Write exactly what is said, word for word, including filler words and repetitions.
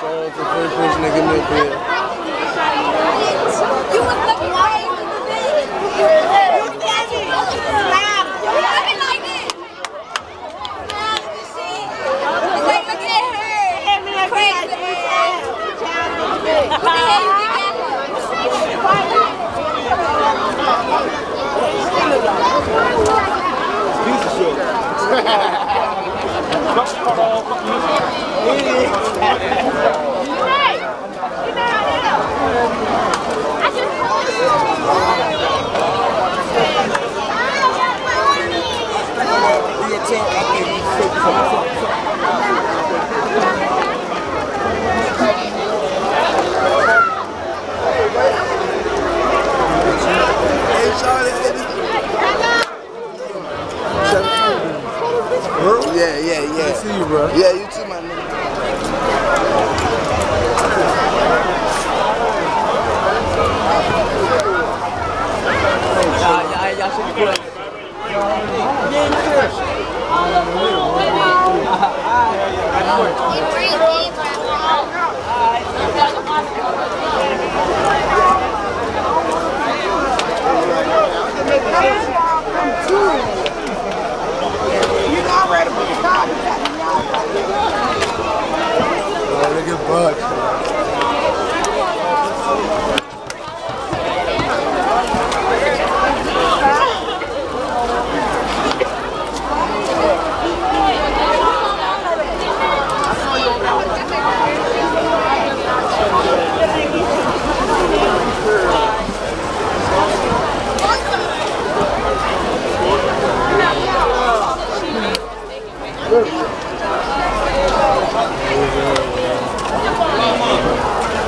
Shout out to the first person that give me a beer. You was looking like you can't be slap. You looking like this. Wait, look at her. Crazy. Look at her, you get Piece of shit. Yeah, yeah, yeah. Good to see you, bro. Yeah, you too, my nigga. Y'all should be good. Oh, look at Buck.